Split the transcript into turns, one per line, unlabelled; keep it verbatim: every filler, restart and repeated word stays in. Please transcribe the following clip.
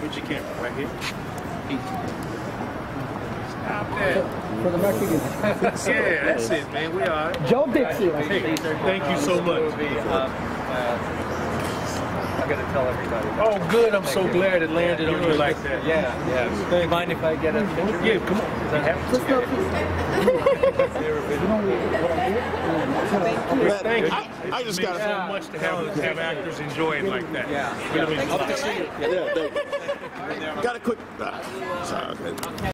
Where's your camera? Right here? Stop
that. For the Mexicans.
Yeah, that's it, man. We all right.
Joe Dixie.
Hey, thank you so much.
I gotta tell everybody.
Oh, good. I'm so glad it landed on you like that.
Yeah, yeah. Do you mind if I get a picture?
Yeah, come on.
Let's go.
Thank you.
I, I just got
so much to have, have actors enjoy it like that.
Yeah.
Really
Hope to see you.
Yeah, got a quick. Uh, sorry.